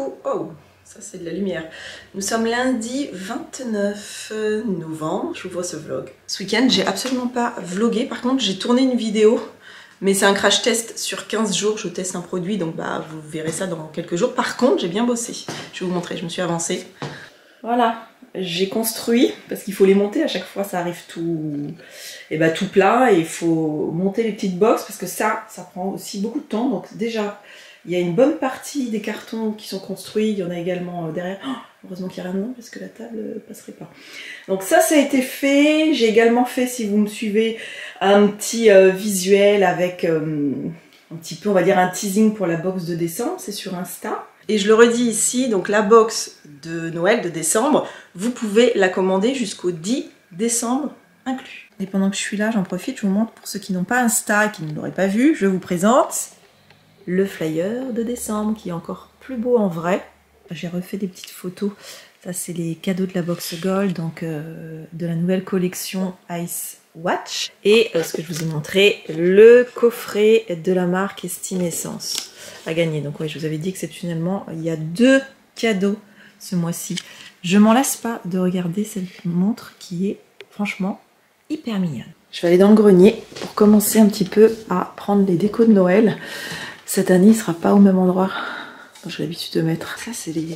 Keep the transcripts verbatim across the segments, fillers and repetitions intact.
coup, oh, ça c'est de la lumière. Nous sommes lundi vingt-neuf novembre, j'ouvre ce vlog. Ce week-end, j'ai absolument pas vlogué, par contre j'ai tourné une vidéo, mais c'est un crash test sur quinze jours, je teste un produit, donc bah vous verrez ça dans quelques jours. Par contre, j'ai bien bossé, je vais vous montrer, je me suis avancée. Voilà, j'ai construit, parce qu'il faut les monter, à chaque fois ça arrive tout, et bah, tout plat, et il faut monter les petites boxes, parce que ça, ça prend aussi beaucoup de temps, donc déjà... Il y a une bonne partie des cartons qui sont construits, il y en a également derrière. Oh, heureusement qu'il n'y a rien dedans parce que la table ne passerait pas. Donc ça, ça a été fait. J'ai également fait, si vous me suivez, un petit euh, visuel avec euh, un petit peu, on va dire, un teasing pour la box de décembre. C'est sur Insta. Et je le redis ici, donc la box de Noël de décembre, vous pouvez la commander jusqu'au dix décembre inclus. Et pendant que je suis là, j'en profite, je vous montre pour ceux qui n'ont pas Insta et qui ne l'auraient pas vu, je vous présente le flyer de décembre qui est encore plus beau en vrai. J'ai refait des petites photos. Ça, c'est les cadeaux de la box Gold, donc euh, de la nouvelle collection Ice Watch. Et euh, ce que je vous ai montré, le coffret de la marque Estime Essence à gagner. Donc oui, je vous avais dit exceptionnellement, il y a deux cadeaux ce mois-ci. Je m'en lasse pas de regarder cette montre qui est franchement hyper mignonne. Je vais aller dans le grenier pour commencer un petit peu à prendre les décos de Noël. Cette année, il ne sera pas au même endroit dont j'ai l'habitude de mettre. Ça, c'est les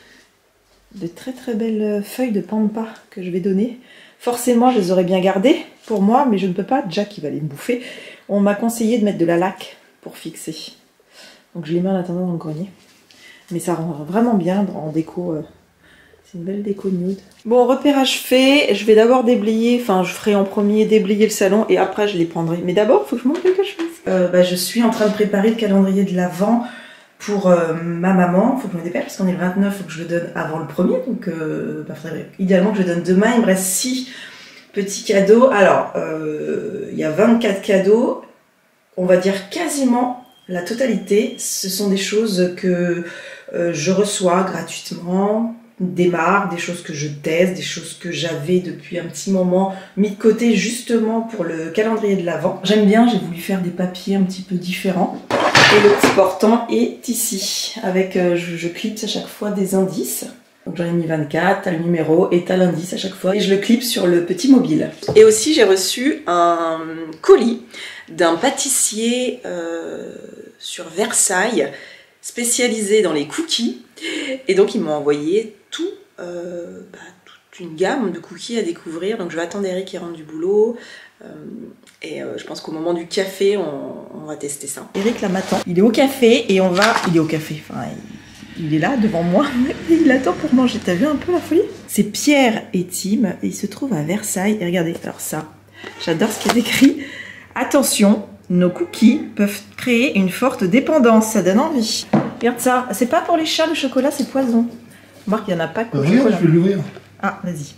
de très très belles feuilles de pampa que je vais donner. Forcément, je les aurais bien gardées pour moi, mais je ne peux pas. Jack, il va les bouffer. On m'a conseillé de mettre de la laque pour fixer. Donc, je les mets en attendant dans le grenier. Mais ça rend vraiment bien en déco. C'est une belle déco nude. Bon, repérage fait. Je vais d'abord déblayer. Enfin, je ferai en premier déblayer le salon et après, je les prendrai. Mais d'abord, il faut que je montre quelque chose. Euh, bah, je suis en train de préparer le calendrier de l'Avent pour euh, ma maman. Il faut que je me dépêche parce qu'on est le vingt-neuf, il faut que je le donne avant le premier. Donc, euh, bah, faudrait idéalement que je le donne demain. Il me reste six petits cadeaux. Alors, euh, il y a vingt-quatre cadeaux. On va dire quasiment la totalité. Ce sont des choses que euh, je reçois gratuitement. Des marques, des choses que je teste, des choses que j'avais depuis un petit moment mis de côté justement pour le calendrier de l'Avent. J'aime bien, j'ai voulu faire des papiers un petit peu différents. Et le petit portant est ici, avec, euh, je, je clipse à chaque fois des indices. Donc j'en ai mis vingt-quatre, t'as le numéro et t'as l'indice à chaque fois. Et je le clipse sur le petit mobile. Et aussi j'ai reçu un colis d'un pâtissier euh, sur Versailles, spécialisé dans les cookies. Et donc ils m'ont envoyé tout, euh, bah, toute une gamme de cookies à découvrir. Donc je vais attendre Eric qui rentre du boulot. Euh, et euh, je pense qu'au moment du café, on, on va tester ça. Eric là m'attend. Il est au café et on va... Il est au café, enfin il, il est là devant moi. Il attend pour manger. T'as vu un peu la folie? C'est Pierre et Tim et il se trouve à Versailles. Et regardez, alors ça, j'adore ce qu'il y a écrit. Attention, nos cookies peuvent créer une forte dépendance. Ça donne envie. Regarde ça, c'est pas pour les chats, le chocolat c'est poison. Marc, il n'y en a pas que le Regarde, chocolat. je vais l'ouvrir. Ah, vas-y.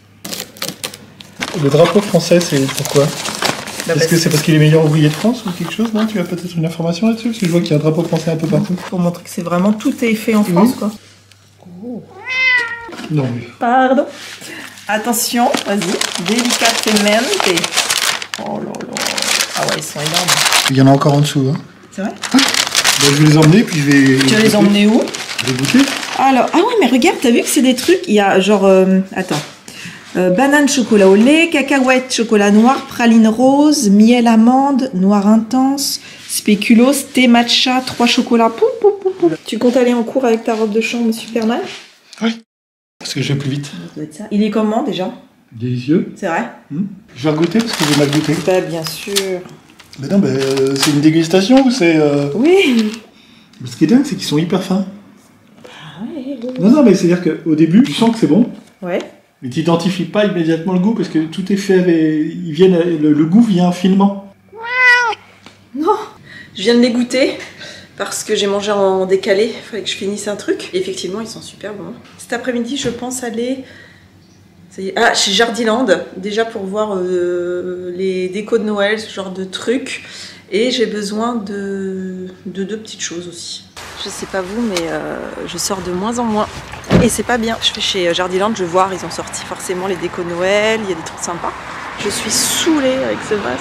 Le drapeau français, c'est pourquoi? Bah, Est-ce que c'est parce qu'il est meilleur ouvrier de France ou quelque chose? Non, tu as peut-être une information là-dessus? Parce que je vois qu'il y a un drapeau français un peu partout. Pour montrer que c'est vraiment tout est fait en France, oui. quoi. Oh. Non, mais... Pardon. Attention, vas-y. Delicatemente. Oh là là. Ah ouais, ils sont énormes. Il y en a encore en dessous, hein. C'est vrai? Ah. Ben, je vais les emmener, puis je vais... Tu vas les emmener où? Je vais goûter. Alors, ah ouais, mais regarde, t'as vu que c'est des trucs, il y a genre, euh, attends, euh, banane chocolat au lait, cacahuète chocolat noir, praline rose, miel amande, noir intense, spéculoos, thé matcha, trois chocolats, poum, poum, poum, poum. Tu comptes aller en cours avec ta robe de chambre Superman? Oui, parce que je vais plus vite. Ça doit être ça. Il est comment déjà? Délicieux. C'est vrai? Mmh. Je vais goûter parce que j'ai mal goûté. Bah bien sûr. Mais non, ben, euh, c'est une dégustation ou c'est... Euh... Oui. Mais ce qui est dingue, c'est qu'ils sont hyper fins. Ah ouais. Non, non, mais c'est-à-dire qu'au début, tu sens que c'est bon. Ouais. Mais tu n'identifies pas immédiatement le goût parce que tout est fait avec... Ils viennent... le, le goût vient finement. Non. Je viens de les goûter parce que j'ai mangé en décalé. Il fallait que je finisse un truc. Et effectivement, ils sont super bons. Cet après-midi, je pense aller... Ça y est. Ah, chez Jardiland, déjà pour voir euh, les décos de Noël, ce genre de trucs. Et j'ai besoin de, de deux petites choses aussi. Je sais pas vous, mais euh, je sors de moins en moins. Et c'est pas bien. Je fais chez Jardiland, je vais voir, ils ont sorti forcément les décos de Noël, il y a des trucs sympas. Je suis saoulée avec ce vase.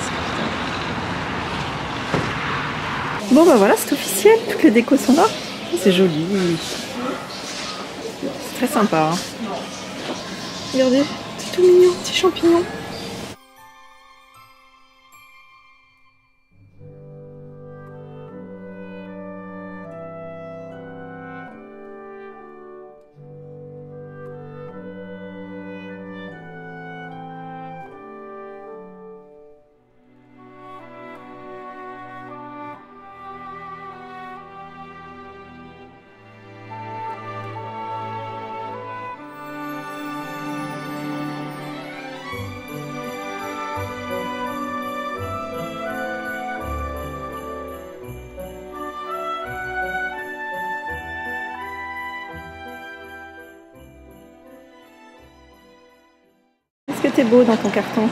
Bon bah voilà, c'est officiel, toutes les décos sont là. C'est joli. très sympa. Hein. Regardez, c'est tout mignon, petit champignon. Est-ce que t'es beau dans ton carton?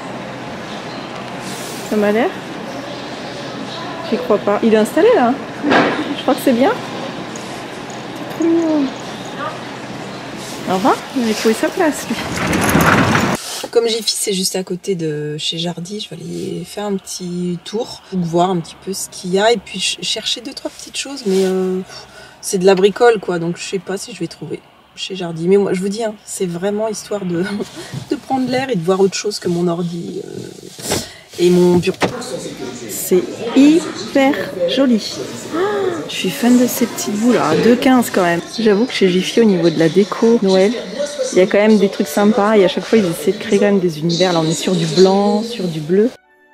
Ça m'a l'air? J'y crois pas. Il est installé là? Je crois que c'est bien. C'est trop mignon. Au revoir, il a trouvé sa place lui. Comme Jiffy c'est juste à côté de chez Jardy, je vais aller faire un petit tour, voir un petit peu ce qu'il y a et puis chercher deux trois petites choses, mais euh, c'est de la bricole quoi, donc je sais pas si je vais trouver chez Jardy. Mais moi je vous dis, hein, c'est vraiment histoire de, de prendre l'air et de voir autre chose que mon ordi euh, et mon bureau. C'est hyper joli. Oh, je suis fan de ces petites boules, à deux quinze quand même. J'avoue que chez Jiffy au niveau de la déco Noël, il y a quand même des trucs sympas et à chaque fois ils essaient de créer quand même des univers. Là on est sur du blanc, sur du bleu.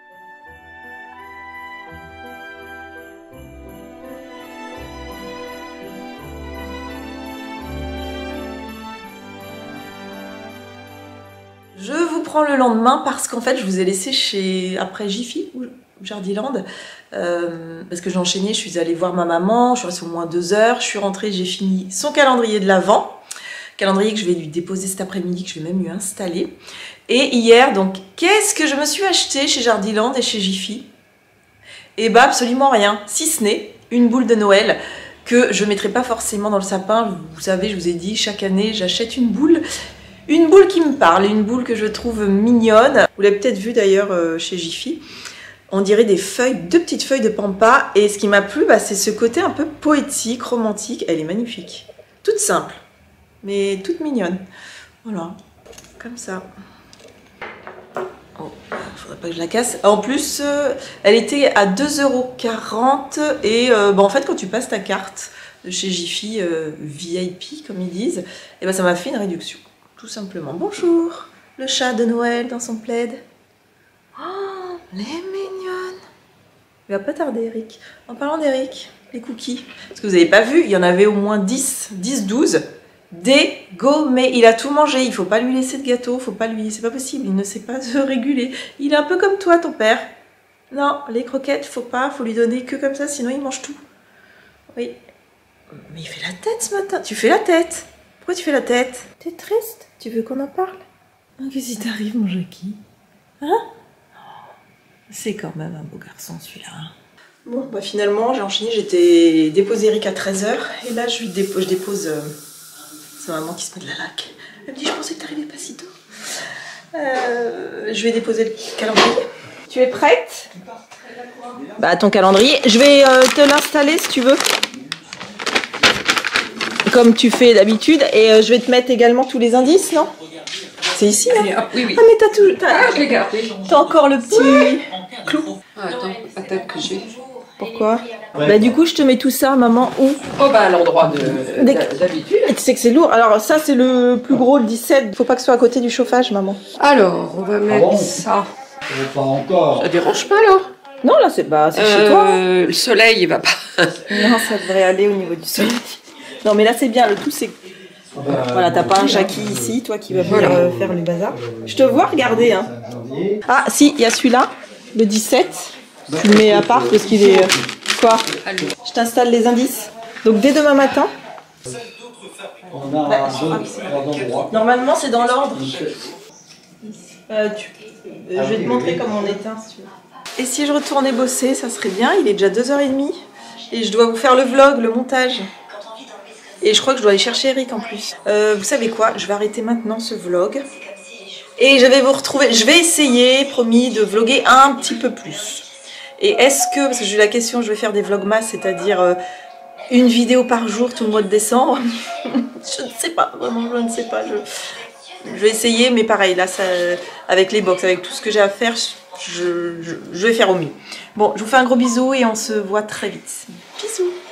Je vous prends le lendemain parce qu'en fait je vous ai laissé chez après Jiffy ou Jardyland euh, parce que j'ai enchaîné, je suis allée voir ma maman, je suis restée au moins deux heures, je suis rentrée, j'ai fini son calendrier de l'Avent, calendrier que je vais lui déposer cet après-midi, que je vais même lui installer. Et hier, donc, qu'est-ce que je me suis acheté chez Jardyland et chez Jiffy? Et bah absolument rien, si ce n'est une boule de Noël que je ne mettrai pas forcément dans le sapin. Vous savez, je vous ai dit, chaque année j'achète une boule. Une boule qui me parle, une boule que je trouve mignonne. Vous l'avez peut-être vu d'ailleurs euh, chez Jiffy. On dirait des feuilles, deux petites feuilles de pampa. Et ce qui m'a plu, bah, c'est ce côté un peu poétique, romantique. Elle est magnifique. Toute simple, mais toute mignonne. Voilà, comme ça. Oh, faudrait pas que je la casse. En plus, euh, elle était à deux euros quarante. Et euh, bah, en fait, quand tu passes ta carte de chez Jiffy euh, V I P, comme ils disent, et bah, ça m'a fait une réduction. Tout simplement. Bonjour, le chat de Noël dans son plaid. Oh, elle est mignonne. Il va pas tarder, Eric. En parlant d'Eric, les cookies. Parce que vous n'avez pas vu, il y en avait au moins dix, dix, douze. Dégommés. Il a tout mangé. Il faut pas lui laisser de gâteau. Faut pas lui. C'est pas possible. Il ne sait pas se réguler. Il est un peu comme toi, ton père. Non, les croquettes, faut pas. Faut lui donner que comme ça, sinon il mange tout. Oui. Mais il fait la tête ce matin. Tu fais la tête. Pourquoi tu fais la tête? T'es triste? Tu veux qu'on en parle? Qu'est-ce qui t'arrive, mon Jackie? Hein? C'est quand même un beau garçon, celui-là. Bon, bah finalement, j'ai enchaîné. J'étais déposé Eric à treize heures. Et là, je, lui dépose, je dépose... Euh, c'est ma maman qui se met de la laque. Elle me dit, je pensais que t'arrivais pas si tôt. Euh, je vais déposer le calendrier. Tu es prête? Bah, ton calendrier. Je vais euh, te l'installer, si tu veux. Comme tu fais d'habitude, et euh, je vais te mettre également tous les indices, non? C'est ici, hein? Ah, oui, oui. Ah, mais t'as tout... Ah, je l'ai gardé. T'as encore le petit ouais. clou. Ah, attends, attends que j'ai... Pourquoi? Ouais. Bah du coup, je te mets tout ça, maman, où? Oh bah à l'endroit d'habitude. Et tu sais que c'est lourd. Alors ça, c'est le plus gros, le dix-sept. Faut pas que ce soit à côté du chauffage, maman. Alors, on va mettre ah bon ça. Pas encore. Ça dérange pas, alors? Non, là, c'est bah, euh, chez toi. Hein. Le soleil, il va pas... Non, ça devrait aller au niveau du soleil. Non mais là c'est bien, le tout c'est... Voilà, t'as pas un Jackie ici, toi qui va venir voilà. faire le bazar. Je te vois regarder, hein. Ah si, il y a celui-là, le dix-sept. Tu le mets à part parce qu'il est... Quoi? Je t'installe les indices. Donc dès demain matin... Bah, normalement c'est dans l'ordre. Euh, tu... Je vais te montrer comment on éteint si tu veux. Et si je retournais bosser, ça serait bien, il est déjà deux heures trente. Et je dois vous faire le vlog, le montage. Et je crois que je dois aller chercher Eric en plus. Euh, vous savez quoi? Je vais arrêter maintenant ce vlog. Et je vais vous retrouver. Je vais essayer, promis, de vlogger un petit peu plus. Et est-ce que, parce que j'ai eu la question, je vais faire des vlogmas, c'est-à-dire euh, une vidéo par jour tout le mois de décembre. Je ne sais pas, vraiment je ne sais pas. Je, je vais essayer, mais pareil, là, ça, avec les box, avec tout ce que j'ai à faire, je, je, je vais faire au mieux. Bon, je vous fais un gros bisou et on se voit très vite. Bisous.